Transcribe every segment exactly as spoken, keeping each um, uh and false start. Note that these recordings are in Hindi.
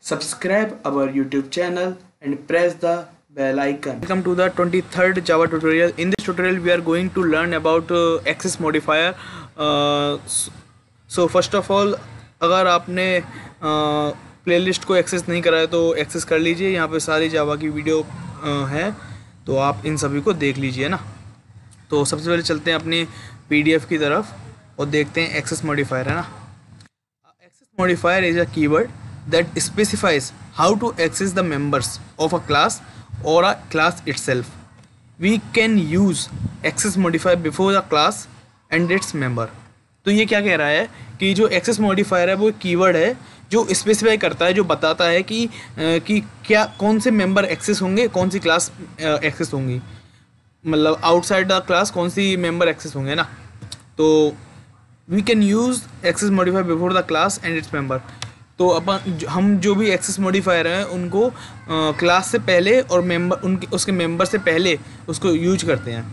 Subscribe our YouTube channel and press the bell icon. Welcome to the twenty-third Java tutorial. In this tutorial we are going to learn about uh, access modifier. uh, so first of all, अगर आपने प्लेलिस्ट uh, को एक्सेस नहीं करा है तो एक्सेस कर लीजिए। यहाँ पे सारी जावा की वीडियो uh, है, तो आप इन सभी को देख लीजिए ना। तो सबसे पहले चलते हैं अपनी पीडीएफ की तरफ और देखते हैं एक्सेस मॉडिफायर है ना। Access modifier is a keyword that specifies how to access the members of a class or a class itself. We can use access modifier before the class and its member. तो ये क्या कह रहा है कि जो access modifier है वो कीवर्ड है जो स्पेसिफाई करता है, जो बताता है कि कि क्या कौन से मेंबर एक्सेस होंगे, कौन सी क्लास एक्सेस होंगी, मतलब आउटसाइड द क्लास कौन सी मेंबर एक्सेस होंगे ना। तो we can use access modifier before the class and its member. तो अपन हम जो भी एक्सेस मॉडिफायर हैं उनको क्लास से पहले और मेंबर उनके उसके मेंबर से पहले उसको यूज करते हैं।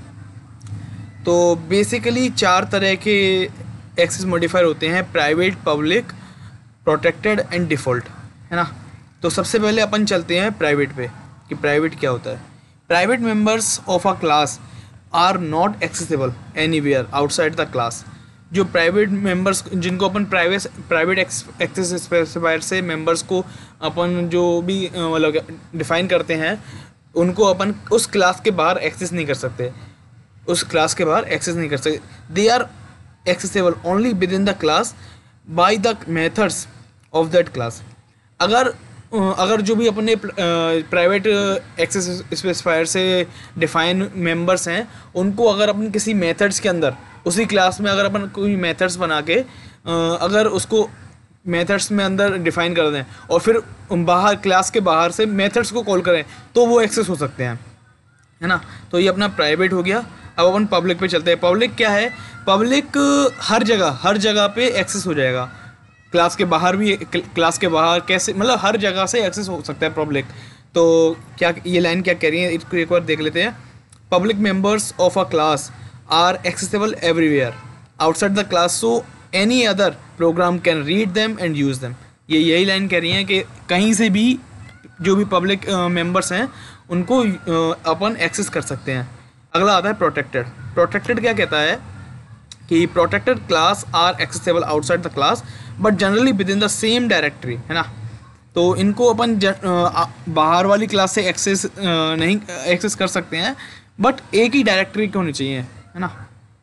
तो बेसिकली चार तरह के एक्सेस मॉडिफायर होते हैं: private, public, protected and default, है ना। तो सबसे पहले अपन चलते हैं प्राइवेट पे कि प्राइवेट क्या होता है। Private members of a class are not accessible anywhere outside the class. जो प्राइवेट मेंबर्स जिनको अपन प्राइवेट प्राइवेट एक्सेस स्पेसिफायर से मेंबर्स को अपन जो भी मतलब डिफाइन करते हैं उनको अपन उस क्लास के बाहर एक्सेस नहीं कर सकते, उस क्लास के बाहर एक्सेस नहीं कर सकते। They are accessible only within the class by the methods of that class. अगर अगर जो भी अपने प्राइवेट एक्सेस स्पेसिफायर से डिफाइन मेंबर्स हैं उनको अगर अपन किसी मेथड्स के अंदर उसी क्लास में अगर अपन कोई मेथड्स बना के अगर उसको मेथड्स में अंदर डिफाइन कर दें और फिर बाहर क्लास के बाहर से मेथड्स को कॉल करें तो वो एक्सेस हो सकते हैं, है ना। तो ये अपना प्राइवेट हो गया। अब अपन पब्लिक पे चलते हैं। पब्लिक क्या है? पब्लिक हर जगह हर जगह पे एक्सेस हो जाएगा। क्लास के बाहर भी, क्लास के बाहर कैसे, मतलब हर जगह से एक्सेस हो सकता है पब्लिक। तो क्या ये लाइन क्या कह रही है इसको एक बार देख लेते हैं। Public members of a class are accessible everywhere outside the class so any other program can read them and use them. ये यही लाइन कह रही है कि कहीं से भी जो भी पब्लिक मेंबर्स हैं उनको uh, अपन एक्सेस कर सकते हैं। अगला आता है प्रोटेक्टेड। प्रोटेक्टेड क्या कहता है कि protected class are accessible outside the class but generally within the same directory, है ना। तो इनको अपन बाहर वाली क्लास से एक्सेस नहीं एक्सेस कर सकते हैं बट एक ही डायरेक्टरी की होनी चाहिए, है ना।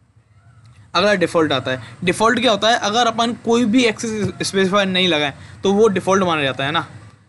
अगला डिफ़ॉल्ट आता है। डिफ़ॉल्ट क्या होता है? अगर अपन कोई भी एक्सेस स्पेसिफायर नहीं लगाएं तो वो डिफ़ॉल्ट माना जाता है ना।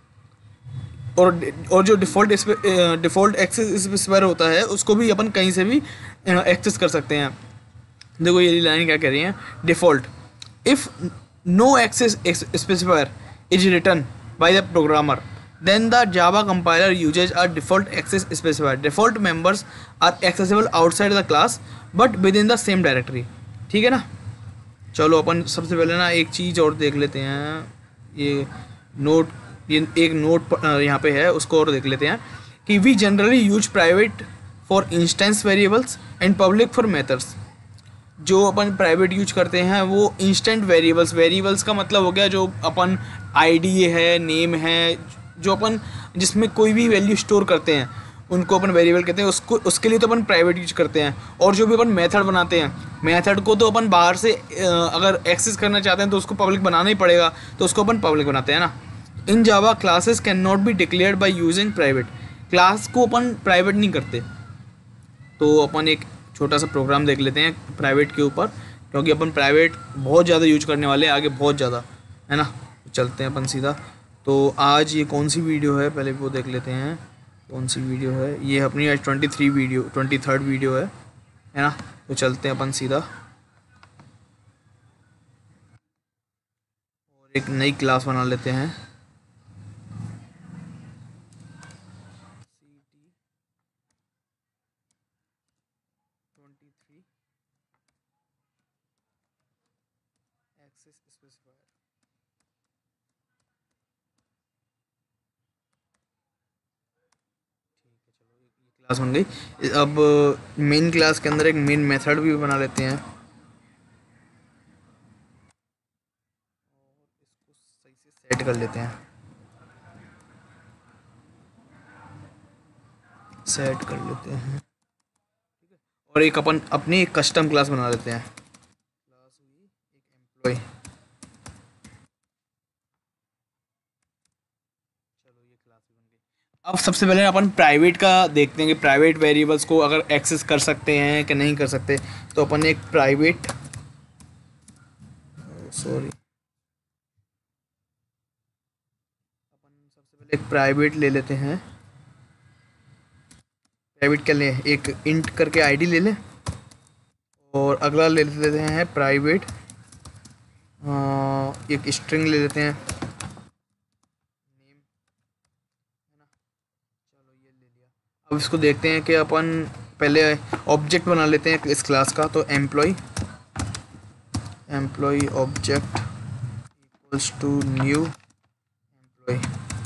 और और जो डिफ़ॉल्ट डिफ़ॉल्ट एक्सेस स्पेसिफायर होता है उसको भी अपन कहीं से भी एक्सेस कर सकते हैं। देखो ये लाइन क्या कह रही है। Default if no access specifier is written by the programmer then the Java compiler uses a default access specifier. Default members are accessible outside the class but within the same directory, ठीक है ना। चलो अपन सबसे पहले ना एक चीज़ और देख लेते हैं। ये नोट ये एक नोट यहाँ पे है उसको और देख लेते हैं कि we generally use private for instance variables and public for methods। जो अपन प्राइवेट यूज करते हैं वो इंस्टेंट वेरिएबल्स, वेरिएबल्स का मतलब हो गया जो अपन आईडी है, नेम है, जो अपन जिसमें कोई भी वैल्यू स्टोर करते हैं उनको अपन वेरिएबल कहते हैं। उसको उसके लिए तो अपन प्राइवेट यूज करते हैं। और जो भी अपन मेथड बनाते हैं, मेथड को तो अपन बाहर से अगर एक्सेस करना चाहते हैं तो उसको पब्लिक बनाना ही पड़ेगा, तो उसको अपन पब्लिक बनाते हैं ना। In Java classes can not be declared by using private. Class को अपन प्राइवेट नहीं करते। तो अपन एक छोटा सा प्रोग्राम देख लेते हैं प्राइवेट के ऊपर, क्योंकि अपन प्राइवेट बहुत ज़्यादा यूज करने वाले हैं आगे, बहुत ज़्यादा, है ना। चलते हैं अपन सीधा। तो आज ये कौन सी वीडियो है पहले वो देख लेते हैं। कौन सी वीडियो है ये? अपनी आज twenty three video twenty third video है है ना। तो चलते हैं अपन सीधा और एक नई क्लास बना लेते हैं। Twenty three access specifier. Class बन गई। अब मेन क्लास के अंदर एक मेन मेथड भी बना लेते हैं और इसको सही से सेट कर लेते हैं। सेट कर लेते हैं और एक अपन अपनी एक कस्टम क्लास बना लेते हैं। क्लास हुई एक एम्प्लॉय। चलो ये क्लास बन गई। अब सबसे पहले अपन प्राइवेट का देखते हैं कि प्राइवेट वेरिएबल्स को अगर एक्सेस कर सकते हैं कि नहीं कर सकते। तो अपन एक प्राइवेट सॉरी अपन सबसे पहले एक प्राइवेट ले लेते हैं। प्राइवेट क्या लें, एक इंट करके आईडी ले लें और अगला ले लेते हैं प्राइवेट एक स्ट्रिंग ले लेते हैं नेम, है ना। चलो ये ले लिया। अब इसको देखते हैं कि अपन पहले ऑब्जेक्ट बना लेते हैं इस क्लास का। तो employ employ object equals to new employ.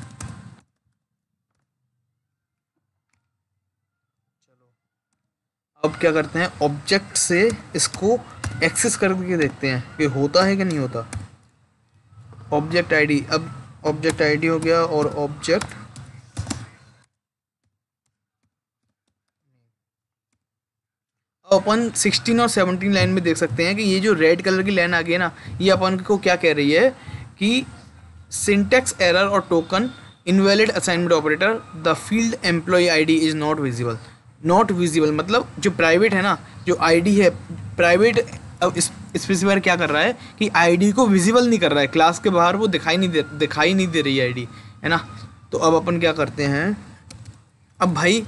अब क्या करते हैं, ऑब्जेक्ट से इसको एक्सेस करके देखते हैं कि होता है कि नहीं होता। ऑब्जेक्ट आईडी, अब ऑब्जेक्ट आईडी हो गया और ऑब्जेक्ट अपन सिक्सटीन और सेवनटीन लाइन में देख सकते हैं कि ये जो रेड कलर की लाइन आ गई है ना, ये अपन को क्या कह रही है कि सिंटैक्स एरर और token invalid assignment operator the field employ ID is not visible. Not visible मतलब जो प्राइवेट है ना, जो आईडी है प्राइवेट, अब इस स्पेसिफायर क्या कर रहा है कि आईडी को विजिबल नहीं कर रहा है, क्लास के बाहर वो दिखाई नहीं दे दिखाई नहीं दे रही है आईडी, है ना। तो अब अपन क्या करते हैं, अब भाई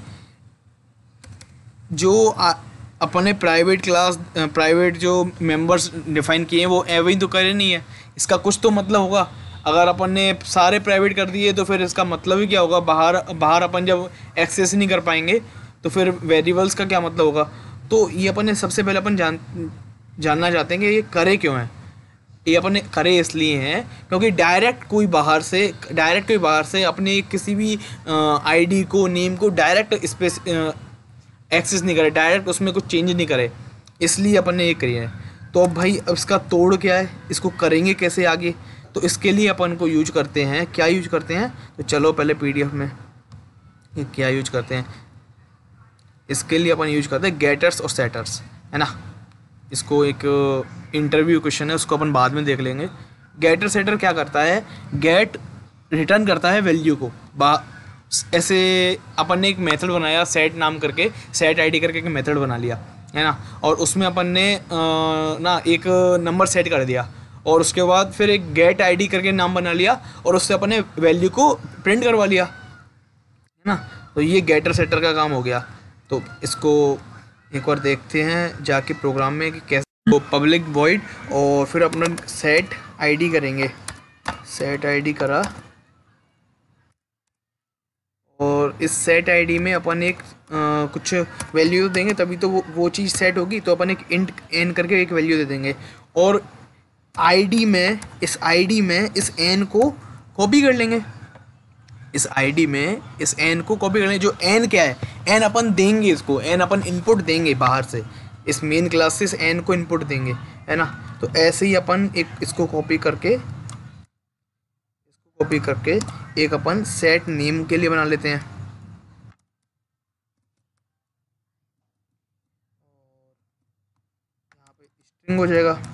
जो आ, अपने प्राइवेट क्लास प्राइवेट जो मेंबर्स डिफाइन किए हैं वो एवं ही तो करे नहीं है, इसका कुछ तो मतलब होगा। अगर अपन ने सारे प्राइवेट कर दिए तो फिर इसका मतलब ही क्या होगा, बाहर बाहर अपन जब एक्सेस नहीं कर पाएंगे तो फिर वेरिएबल्स का क्या मतलब होगा। तो ये अपन ने सबसे पहले अपन जान जानना चाहते हैं कि ये करे क्यों है। ये अपन ने करे इसलिए हैं क्योंकि डायरेक्ट कोई बाहर से डायरेक्ट कोई बाहर से अपने किसी भी आईडी को नेम को डायरेक्ट स्पेस एक्सेस नहीं करे, डायरेक्ट उसमें कुछ चेंज नहीं करे, इसलिए अपन ने ये करी है। तो अब भाई अब इसका तोड़ क्या है, इसको करेंगे कैसे आगे। तो इसके लिए अपन को यूज करते हैं, क्या यूज करते हैं, तो चलो पहले पीडीएफ में ये क्या यूज करते हैं। इसके लिए अपन यूज करते हैं गेटर्स और सेटर्स, है ना। इसको एक इंटरव्यू क्वेश्चन है, उसको अपन बाद में देख लेंगे। गेटर सेटर क्या करता है, गेट रिटर्न करता है वैल्यू को। बा ऐसे अपन ने एक मेथड बनाया सेट नाम करके, सेट आईडी करके एक मेथड बना लिया, है ना। और उसमें अपन ने ना एक नंबर सेट कर दिया और उसके बाद फिर एक गेट आईडी करके नाम बना लिया और उससे अपन ने वैल्यू को प्रिंट करवा लिया, है ना। तो ये गेटर सेटर का काम हो गया। तो इसको एक बार देखते हैं जाके प्रोग्राम में कि कैसे। वो पब्लिक वॉइड और फिर अपना सेट आईडी करेंगे, सेट आईडी करा और इस सेट आईडी में अपन एक आ, कुछ वैल्यू देंगे तभी तो वो वो चीज़ सेट होगी। तो अपन एक इंट एन करके एक वैल्यू दे देंगे और आईडी में इस आईडी में इस एन को कॉपी कर लेंगे। इस आईडी में इस एन को कॉपी कर लेंगे। जो एन क्या है, एन अपन देंगे, इसको एन अपन इनपुट देंगे बाहर से, इस मेन क्लास से इस एन को इनपुट देंगे, है ना। तो ऐसे ही अपन एक इसको कॉपी करके इसको कॉपी करके एक अपन सेट नेम के लिए बना लेते हैं। यहाँ पे स्ट्रिंग हो जाएगा और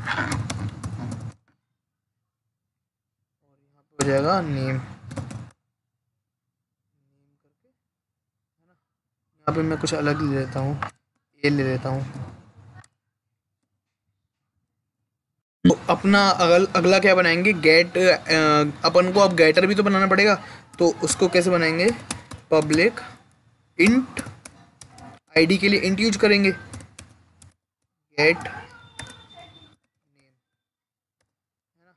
यहाँ पे हो जाएगा नेम। यहाँ पे मैं कुछ अलग ले लेता हूँ, ए ले लेता हूँ। तो अपना अगल अगला क्या बनाएंगे, गेट। अपन को अब गेटर भी तो बनाना पड़ेगा, तो उसको कैसे बनाएंगे, पब्लिक इंट आईडी के लिए इंट यूज करेंगे, गेट नेम, है ना।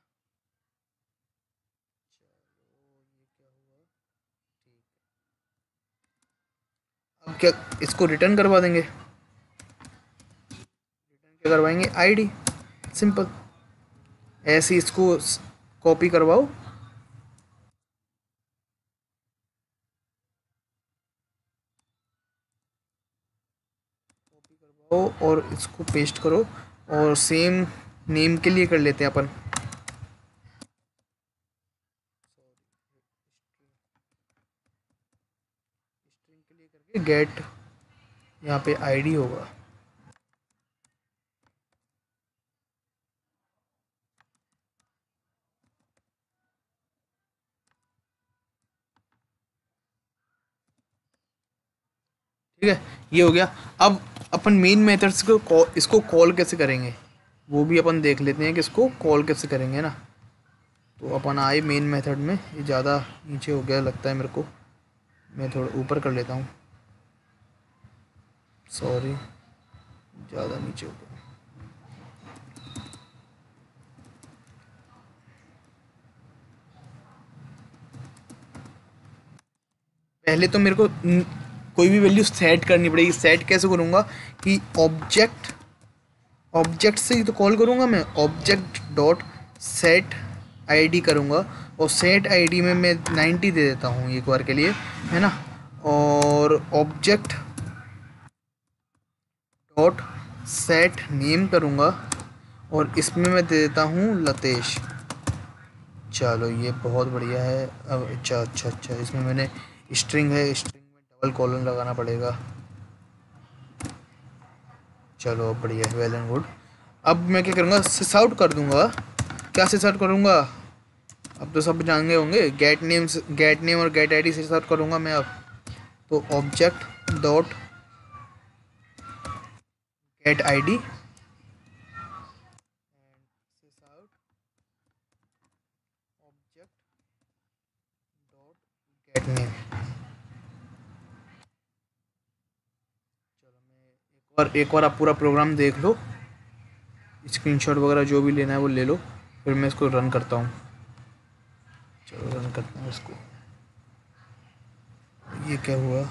अब क्या इसको रिटर्न करवा देंगे, रिटर्न क्या करवाएंगे, आईडी, सिंपल। ऐसे इसको कॉपी करवाओ कॉपी करवाओ और इसको पेस्ट करो और सेम नेम के लिए कर लेते हैं अपन। स्ट्रिंग के लिए करके गेट यहाँ पे आईडी होगा। ठीक है, ये हो गया। अब अपन मेन मेथड्स को call- इसको कॉल कैसे करेंगे वो भी अपन देख लेते हैं कि इसको कॉल कैसे करेंगे ना। तो अपन आए मेन मेथड में, ये ज़्यादा नीचे हो गया लगता है मेरे को, मैं थोड़ा ऊपर कर लेता हूँ, सॉरी ज़्यादा नीचे हो गया। पहले तो मेरे को न, कोई भी वैल्यू सेट करनी पड़ेगी। सेट कैसे करूँगा कि ऑब्जेक्ट ऑब्जेक्ट से ही तो कॉल करूँगा मैं, ऑब्जेक्ट डॉट सेट आईडी करूँगा, और सेट आईडी में मैं नाइन्टी दे देता हूँ एक बार के लिए, है ना। और ऑब्जेक्ट डॉट सेट नेम करूँगा, और इसमें मैं दे देता हूँ लतेश। चलो ये बहुत बढ़िया है। अब अच्छा अच्छा अच्छा इसमें मैंने स्ट्रिंग है, स्ट्रिंग में डबल कॉलन लगाना पड़ेगा। चलो बढ़िया है, वेल एंड गुड। अब मैं क्या करूँगा, सिस आउट कर दूँगा। क्या सिस आउट करूँगा, अब तो सब जान गए होंगे, गेट नेम गेट नेम और गेट आईडी सिस आउट करूँगा मैं अब। तो object dot get ID sys out object dot get name. चलो मैं एक बार एक बार आप पूरा प्रोग्राम देख लो, स्क्रीनशॉट वगैरह जो भी लेना है वो ले लो, फिर मैं इसको रन करता हूँ। चलो रन करते हैं इसको। ये क्या हुआ,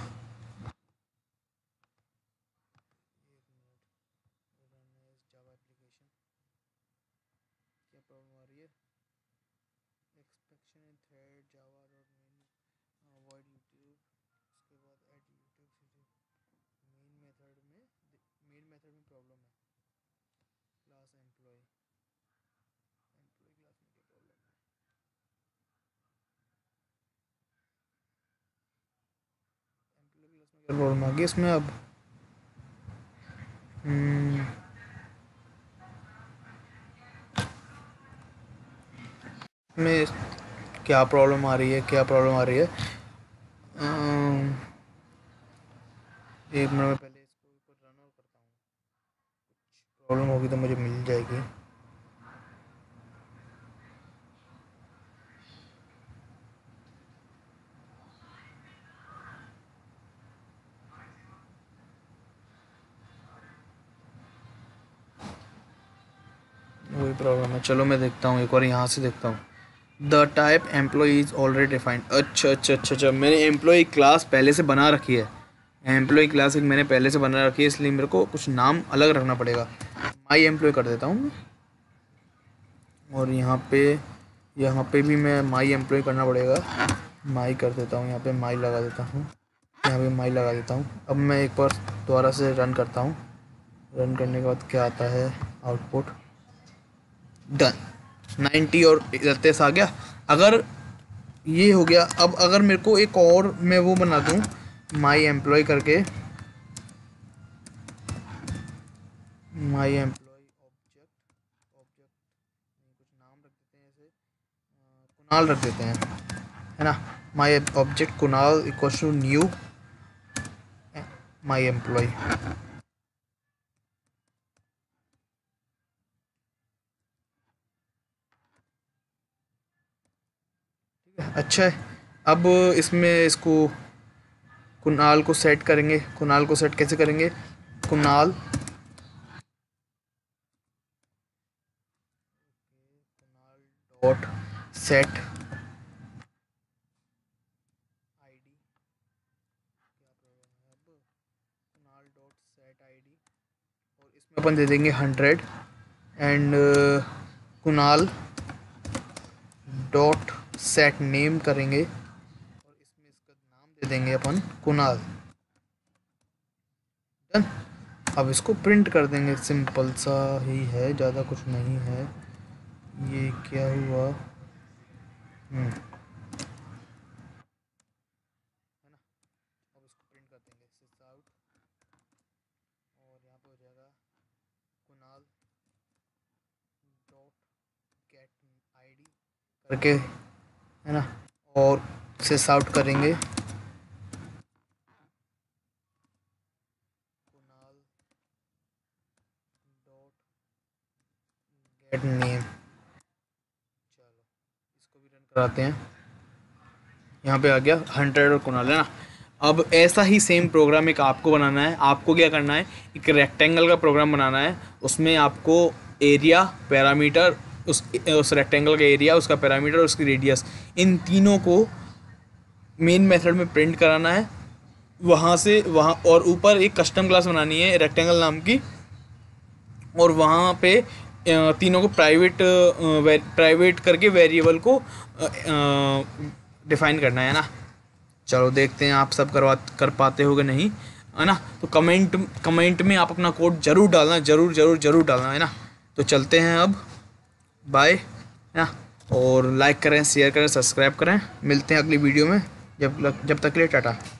जावा एप्लीकेशन क्या प्रॉब्लम आ रही है, exception in thread Java dot main avoid YouTube, उसके बाद ऐड यूट्यूब मेन मेथड में, मेन मेथड में प्रॉब्लम है। क्लास एम्प्लॉय एम्प्लॉय क्लास में क्या प्रॉब्लम है, एम्प्लॉय क्लास में क्या प्रॉब्लम आ गई इसमें अब। हम्म, में क्या प्रॉब्लम आ रही है, क्या प्रॉब्लम आ रही है, अम्म, एक मिनट में पहले इसको रन और करता हूँ, प्रॉब्लम होगी तो मुझे मिल जाएगी। वही प्रॉब्लम है। चलो मैं देखता हूँ एक बार, यहाँ से देखता हूँ। The type employ is already defined. अच्छा अच्छा अच्छा अच्छा मैंने एम्प्लॉय क्लास पहले से बना रखी है, एम्प्लॉय क्लास एक मैंने पहले से बना रखी है, इसलिए मेरे को कुछ नाम अलग रखना पड़ेगा। माई एम्प्लॉय कर देता हूँ, और यहाँ पे यहाँ पे भी मैं माई एम्प्लॉय करना पड़ेगा। माई कर देता हूँ, यहाँ पे माई लगा देता हूँ, यहाँ पे माई लगा देता हूँ। अब मैं एक बार दोबारा से रन करता हूँ। रन करने के बाद क्या आता है आउटपुट, डन, नाइन्टी और इकतीस आ गया। अगर ये हो गया, अब अगर मेरे को एक और मैं वो बना दूँ माई एम्प्लॉय करके, माई एम्प्लॉय ऑब्जेक्ट ऑब्जेक्ट कुछ नाम रख देते हैं, ऐसे कुणाल रख देते हैं, है ना। My object Kunal equal to new my employ. अच्छा है। अब इसमें इसको कुणाल को सेट करेंगे। कुणाल को सेट कैसे करेंगे, Kunal dot set ID, Kunal dot set ID, और इसमें अपन दे देंगे hundred, and Kunal dot set name करेंगे, और इसमें इसका नाम दे देंगे अपन कुणाल। डन। अब इसको प्रिंट कर देंगे, सिंपल सा ही है, ज़्यादा कुछ नहीं है। ये क्या हुआ, हम्म, है ना। अब इसको प्रिंट कर जाएगा कुणाल डॉट गेट आईडी करके, है ना, और से सॉर्ट करेंगे कुणाल डॉट गेट नेम। चलो इसको भी रन कराते हैं। यहाँ पे आ गया हंड्रेड और कुणाल, है ना। अब ऐसा ही सेम प्रोग्राम एक आपको बनाना है। आपको क्या करना है, एक रेक्टेंगल का प्रोग्राम बनाना है। उसमें आपको एरिया, पैरामीटर, उस उस रेक्टेंगल का एरिया, उसका पैरामीटर, उसकी रेडियस, इन तीनों को मेन मेथड में प्रिंट कराना है। वहाँ से वहाँ और ऊपर एक कस्टम क्लास बनानी है रेक्टेंगल नाम की, और वहाँ पे अ, तीनों को प्राइवेट प्राइवेट करके वेरिएबल को डिफाइन करना है ना। चलो देखते हैं आप सब करवा कर पाते हो कि नहीं, है ना। तो कमेंट कमेंट में आप अपना कोड ज़रूर डालना, ज़रूर ज़रूर ज़रूर डालना, है ना। तो चलते हैं अब, बाय, है ना। और लाइक करें, शेयर करें, सब्सक्राइब करें। मिलते हैं अगली वीडियो में, जब जब तक के लिए टाटा।